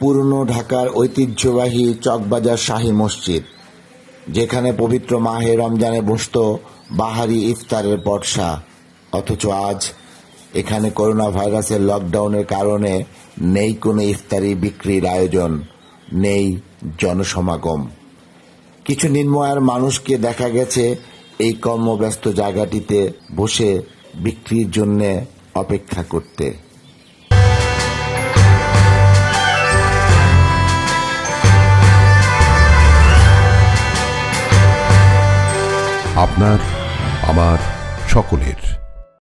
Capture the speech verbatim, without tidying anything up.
পুরনো ঢাকার ঐতিহ্যবাহী চকবাজার শাহী মসজিদ, যেখানে পবিত্র মাহে রমজানে বসত বাহারি ইফতারের পটসা, অথচ আজ এখানে করোনা ভাইরাসের লকডাউনের কারণে নেই কোনো ইফতারি বিক্রির আয়োজন, নেই জনসমাগম। কিছু নিম্ন আয়ের মানুষকে দেখা গেছে এই কর্মব্যস্ত জায়গাটিতে বসে বিক্রির জন্য অপেক্ষা করতে। আপনার, আমার, সকলের